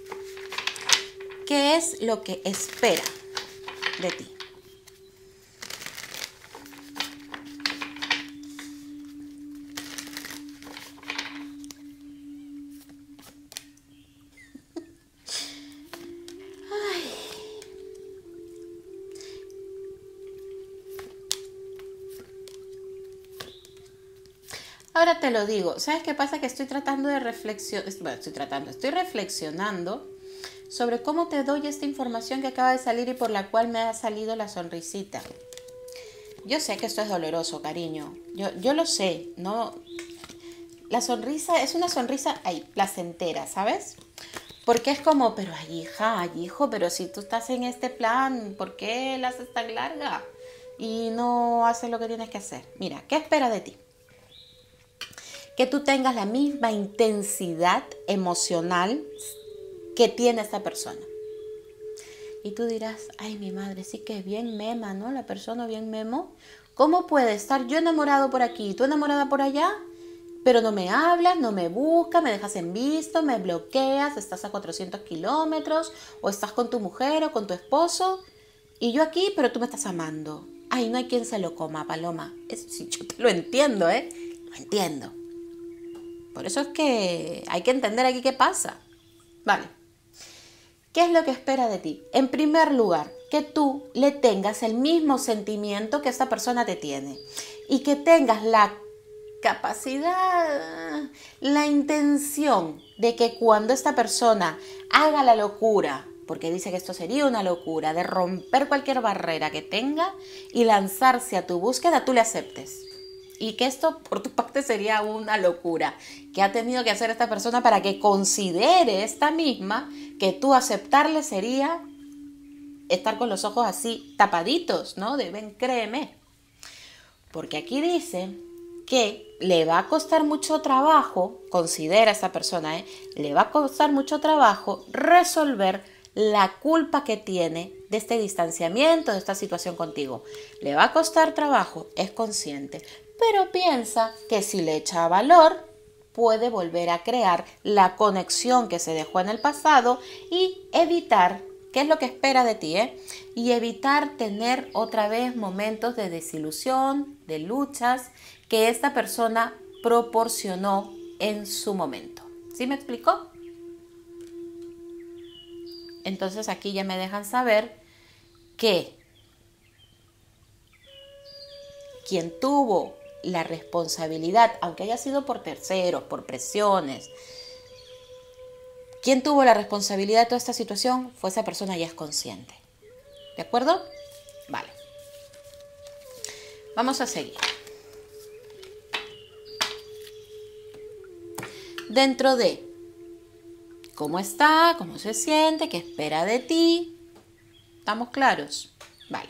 ¿Qué es lo que espera de ti? Ay. Ahora te lo digo, ¿sabes qué pasa? Que estoy tratando de estoy reflexionando sobre cómo te doy esta información que acaba de salir y por la cual me ha salido la sonrisita. Yo sé que esto es doloroso, cariño. Yo lo sé, ¿no? La sonrisa es una sonrisa placentera, ¿sabes? Porque es como, pero ay, hija, ay, hijo, pero si tú estás en este plan, ¿por qué la haces tan larga? Y no haces lo que tienes que hacer. Mira, ¿qué espera de ti? Que tú tengas la misma intensidad emocional que tiene esta persona. Y tú dirás, ay, mi madre, sí que bien mema, ¿no? La persona bien memo. ¿Cómo puede estar yo enamorado por aquí y tú enamorada por allá? Pero no me hablas, no me buscas, me dejas en visto, me bloqueas, estás a 400 kilómetros, o estás con tu mujer o con tu esposo, y yo aquí, pero tú me estás amando. Ay, no hay quien se lo coma, Paloma. Sí, yo te lo entiendo, ¿eh? Lo entiendo. Por eso es que hay que entender aquí qué pasa. Vale. ¿Qué es lo que espera de ti? En primer lugar, que tú le tengas el mismo sentimiento que esta persona te tiene. Y que tengas la capacidad, la intención de que cuando esta persona haga la locura, porque dice que esto sería una locura, de romper cualquier barrera que tenga y lanzarse a tu búsqueda, tú le aceptes. Y que esto por tu parte sería una locura que ha tenido que hacer esta persona para que considere esta misma que tú aceptarle sería estar con los ojos así tapaditos, ¿no? Ven, créeme. Porque aquí dice que le va a costar mucho trabajo, considera esta persona, le va a costar mucho trabajo resolver la culpa que tiene de este distanciamiento, de esta situación contigo. Le va a costar trabajo, es consciente, pero piensa que si le echa valor, puede volver a crear la conexión que se dejó en el pasado y evitar, ¿qué es lo que espera de ti? Y evitar tener otra vez momentos de desilusión, de luchas que esta persona proporcionó en su momento. ¿Sí me explicó? Entonces aquí ya me dejan saber que quien tuvo la responsabilidad, aunque haya sido por terceros, por presiones, quien tuvo la responsabilidad de toda esta situación fue esa persona y es consciente. ¿De acuerdo? Vale. Vamos a seguir. Dentro de cómo está, cómo se siente, qué espera de ti. ¿Estamos claros? Vale.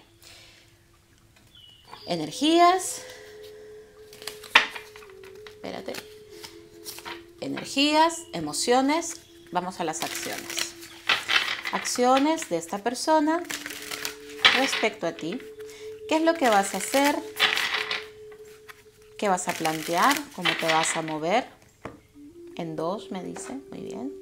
Energías. Espérate. energías, emociones. Vamos a las acciones. Acciones de esta persona respecto a ti. ¿Qué es lo que vas a hacer? ¿Qué vas a plantear? ¿Cómo te vas a mover? En 2 me dice. Muy bien.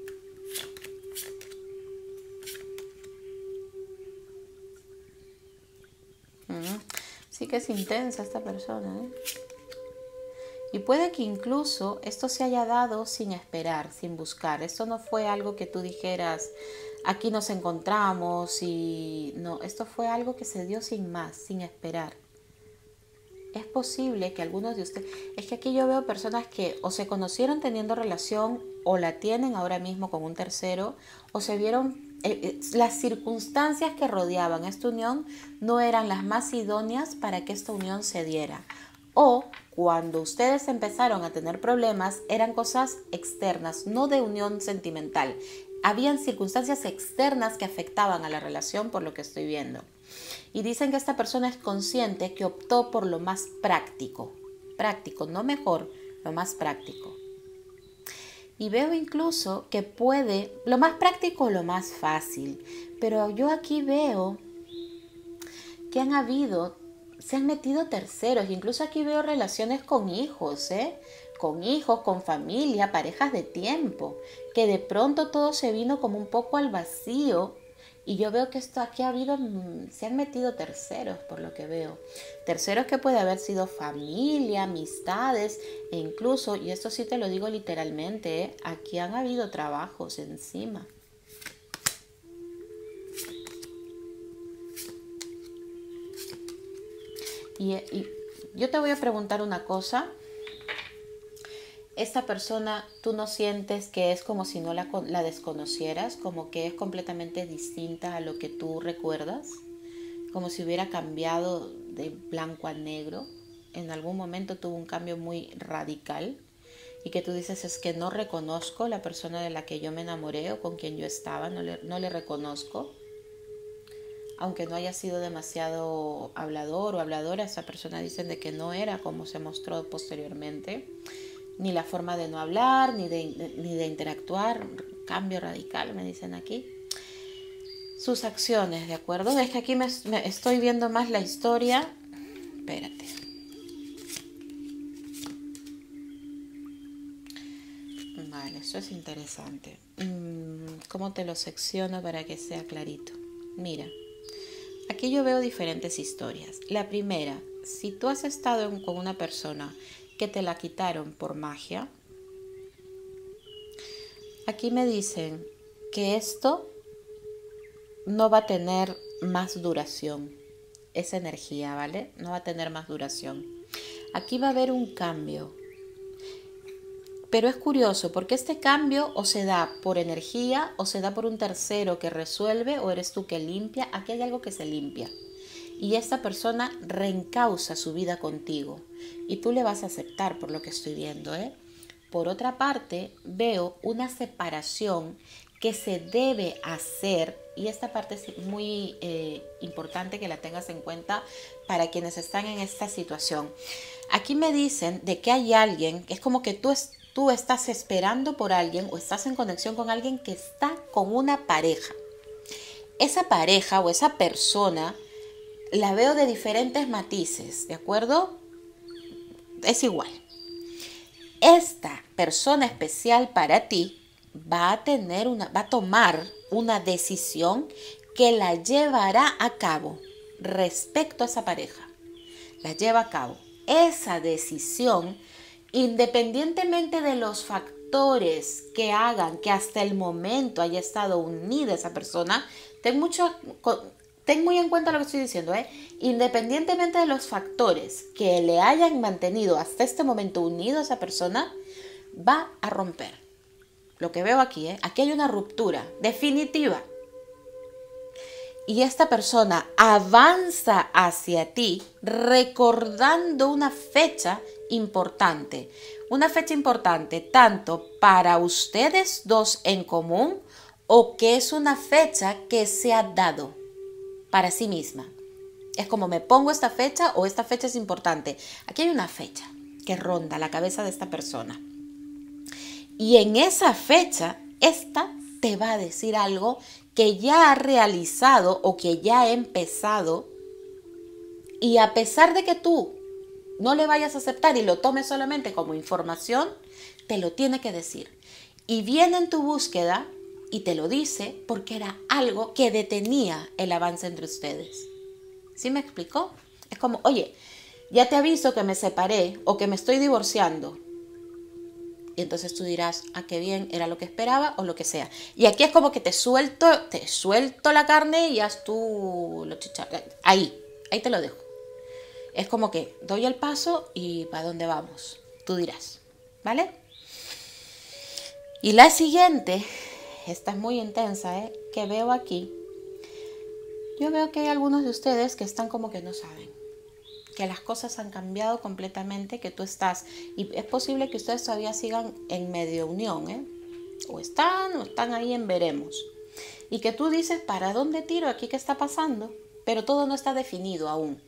Sí que es intensa esta persona, ¿eh? Y puede que incluso esto se haya dado sin esperar, sin buscar. Esto no fue algo que tú dijeras, aquí nos encontramos y no, esto fue algo que se dio sin más, sin esperar. Es posible que algunos de ustedes, es que aquí yo veo personas que o se conocieron teniendo relación o la tienen ahora mismo con un tercero o se vieron, las circunstancias que rodeaban esta unión no eran las más idóneas para que esta unión se diera. O cuando ustedes empezaron a tener problemas eran cosas externas, no de unión sentimental. Habían circunstancias externas que afectaban a la relación por lo que estoy viendo. Y dicen que esta persona es consciente que optó por lo más práctico. Práctico, no mejor, lo más práctico. Y veo incluso que puede, lo más práctico o lo más fácil. Pero yo aquí veo que se han metido terceros. Incluso aquí veo relaciones con hijos, con hijos, con familia, parejas de tiempo. Que de pronto todo se vino como un poco al vacío. Y yo veo que esto aquí se han metido terceros, por lo que veo. Terceros que puede haber sido familia, amistades, e incluso, y esto sí te lo digo literalmente, aquí han habido trabajos encima. Y yo te voy a preguntar una cosa. Esta persona, tú no sientes que es como si no la desconocieras, como que es completamente distinta a lo que tú recuerdas, como si hubiera cambiado de blanco a negro. En algún momento tuvo un cambio muy radical y que tú dices es que no reconozco la persona de la que yo me enamoré o con quien yo estaba, no le reconozco. Aunque no haya sido demasiado hablador o habladora, esa persona dicen de que no era como se mostró posteriormente. Ni la forma de no hablar, ni de interactuar. Cambio radical, me dicen aquí. Sus acciones, ¿de acuerdo? Es que aquí me estoy viendo más la historia. Espérate. Vale, eso es interesante. ¿Cómo te lo secciono para que sea clarito? Mira, aquí yo veo diferentes historias. La primera, si tú has estado con una persona que te la quitaron por magia, aquí me dicen que esto no va a tener más duración, esa energía, ¿vale? No va a tener más duración. Aquí va a haber un cambio, pero es curioso porque este cambio o se da por energía o se da por un tercero que resuelve o eres tú que limpia. Aquí hay algo que se limpia. Y esta persona reencausa su vida contigo. Y tú le vas a aceptar por lo que estoy viendo, Por otra parte, veo una separación que se debe hacer. Y esta parte es muy importante que la tengas en cuenta para quienes están en esta situación. Aquí me dicen de que hay alguien, es como que tú estás esperando por alguien o estás en conexión con alguien que está con una pareja. Esa pareja o esa persona la veo de diferentes matices, ¿de acuerdo? Es igual. Esta persona especial para ti va a tomar una decisión que la llevará a cabo respecto a esa pareja. La lleva a cabo. Esa decisión, independientemente de los factores que hagan que hasta el momento haya estado unida esa persona, ten muy en cuenta lo que estoy diciendo, Independientemente de los factores que le hayan mantenido hasta este momento unido a esa persona, va a romper. Lo que veo aquí, aquí hay una ruptura definitiva. Y esta persona avanza hacia ti recordando una fecha importante. Una fecha importante tanto para ustedes dos en común o que es una fecha que se ha dado para sí misma. Es como me pongo esta fecha o esta fecha es importante. Aquí hay una fecha que ronda la cabeza de esta persona. Y en esa fecha, esta te va a decir algo que ya ha realizado o que ya ha empezado. Y a pesar de que tú no le vayas a aceptar y lo tomes solamente como información, te lo tiene que decir. Y viene en tu búsqueda y te lo dice porque era algo que detenía el avance entre ustedes. ¿Sí me explicó? Es como, oye, ya te aviso que me separé o que me estoy divorciando. Y entonces tú dirás, ah, qué bien, era lo que esperaba o lo que sea. Y aquí es como que te suelto la carne y haz tú lo chicharrón. Ahí te lo dejo. Es como que doy el paso y ¿para dónde vamos? Tú dirás, ¿vale? Y la siguiente, esta es muy intensa, que veo aquí. Yo veo que hay algunos de ustedes que están como que no saben, que las cosas han cambiado completamente, que tú estás, y es posible que ustedes todavía sigan en medio unión, o están ahí en veremos, y que tú dices, ¿para dónde tiro? ¿Aquí qué está pasando? Pero todo no está definido aún.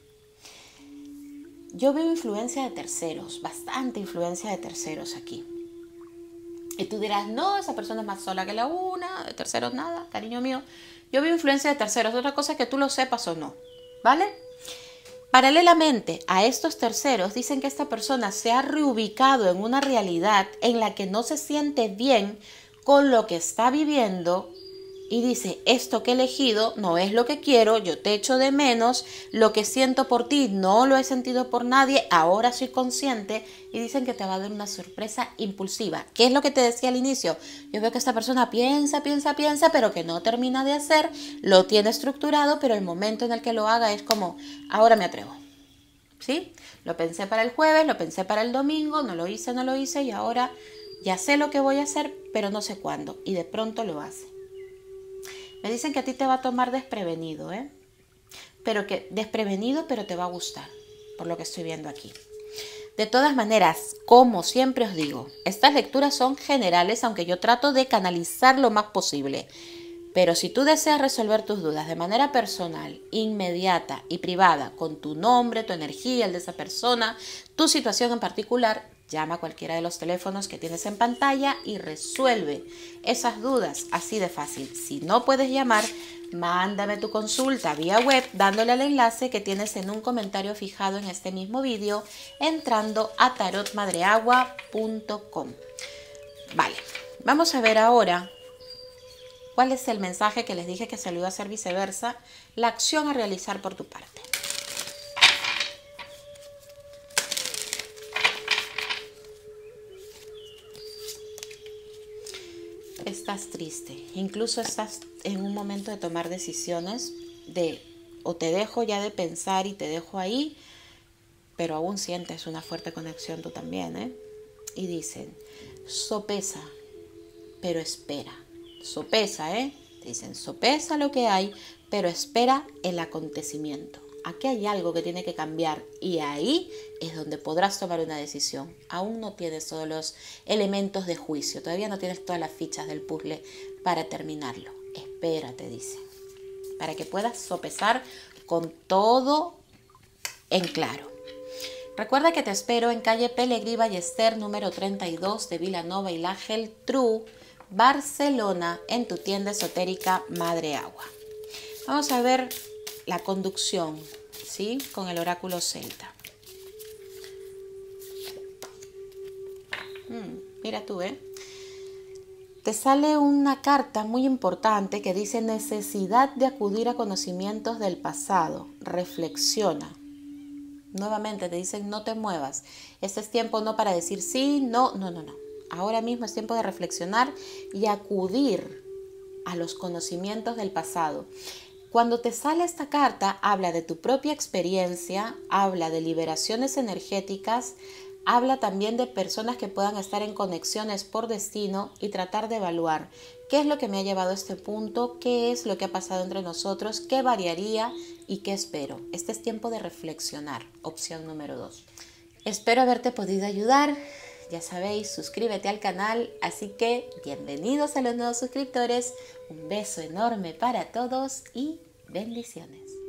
Yo veo influencia de terceros, bastante influencia de terceros aquí. Y tú dirás, no, esa persona es más sola que la una, de terceros nada, cariño mío. Yo veo influencia de terceros, otra cosa es que tú lo sepas o no, ¿vale? Paralelamente a estos terceros, dicen que esta persona se ha reubicado en una realidad en la que no se siente bien con lo que está viviendo y dice, esto que he elegido no es lo que quiero, yo te echo de menos, lo que siento por ti no lo he sentido por nadie, ahora soy consciente, y dicen que te va a dar una sorpresa impulsiva. ¿Qué es lo que te decía al inicio? Yo veo que esta persona piensa, pero que no termina de hacer, lo tiene estructurado, pero el momento en el que lo haga es como, ahora me atrevo. ¿Sí? Lo pensé para el jueves, lo pensé para el domingo, no lo hice y ahora ya sé lo que voy a hacer, pero no sé cuándo, y de pronto lo hace. Me dicen que a ti te va a tomar desprevenido, pero te va a gustar, por lo que estoy viendo aquí. De todas maneras, como siempre os digo, estas lecturas son generales, aunque yo trato de canalizar lo más posible. Pero si tú deseas resolver tus dudas de manera personal, inmediata y privada, con tu nombre, tu energía, el de esa persona, tu situación en particular, llama a cualquiera de los teléfonos que tienes en pantalla y resuelve esas dudas así de fácil. Si no puedes llamar, mándame tu consulta vía web dándole al enlace que tienes en un comentario fijado en este mismo vídeo entrando a tarotmadreagua.com. Vale, vamos a ver ahora cuál es el mensaje que les dije que se lo iba a hacer viceversa, la acción a realizar por tu parte. Estás triste, incluso estás en un momento de tomar decisiones o te dejo ya de pensar y te dejo ahí, pero aún sientes una fuerte conexión tú también, Y dicen, sopesa, pero espera. Sopesa, Dicen, sopesa lo que hay, pero espera el acontecimiento. Aquí hay algo que tiene que cambiar y ahí es donde podrás tomar una decisión. Aún no tienes todos los elementos de juicio, todavía no tienes todas las fichas del puzzle para terminarlo. Espérate, dice, para que puedas sopesar con todo en claro. Recuerda que te espero en calle Pelegrí Ballester, número 32 de Vilanova y la Geltrú, Barcelona, en tu tienda esotérica Madre Agua. Vamos a ver la conducción, ¿sí? Con el oráculo celta. Mira tú, Te sale una carta muy importante que dice necesidad de acudir a conocimientos del pasado. Reflexiona. Nuevamente te dicen no te muevas. Este es tiempo no para decir sí, no. Ahora mismo es tiempo de reflexionar y acudir a los conocimientos del pasado. Cuando te sale esta carta, habla de tu propia experiencia, habla de liberaciones energéticas, habla también de personas que puedan estar en conexiones por destino y tratar de evaluar qué es lo que me ha llevado a este punto, qué es lo que ha pasado entre nosotros, qué variaría y qué espero. Este es tiempo de reflexionar, opción número 2. Espero haberte podido ayudar. Ya sabéis, suscríbete al canal, así que bienvenidos a los nuevos suscriptores. Un beso enorme para todos y bendiciones.